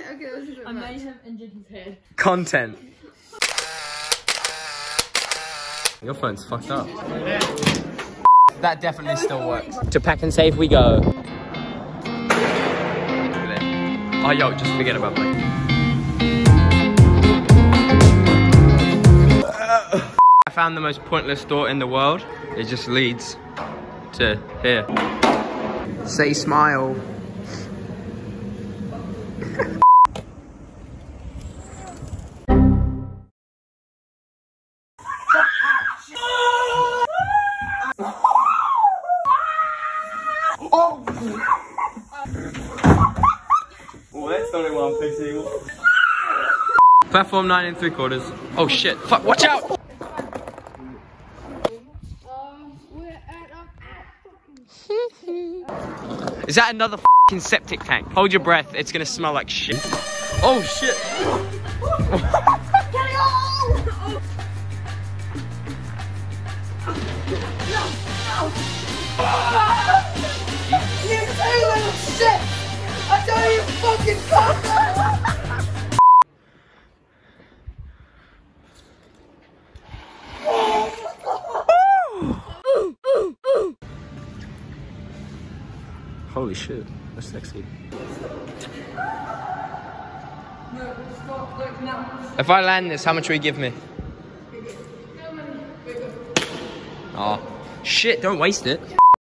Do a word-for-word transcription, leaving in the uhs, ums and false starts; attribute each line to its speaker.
Speaker 1: okay, that's a bit
Speaker 2: I
Speaker 1: much.
Speaker 2: may have injured his head.
Speaker 3: Content. Your phone's fucked up. That definitely still works. To pack and save we go. Oh, yo, just forget about that. I found the most pointless door in the world. It just leads to here. Say smile. Oh! Oh, that's not what I'm fixing. Platform nine and three quarters. Oh shit! Fuck! Watch out!
Speaker 1: Um, we're at a
Speaker 3: Is that another f***ing septic tank? Hold your breath. It's gonna smell like shit. Oh shit!
Speaker 1: You two little shit! I tell you fucking fuck!
Speaker 3: Holy shit, that's sexy. If I land this, how much will you give me? Oh, shit, don't waste it.